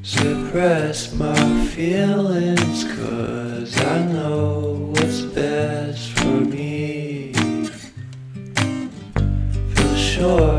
Suppress my feelings, 'cause I know what's best for me. Feel sure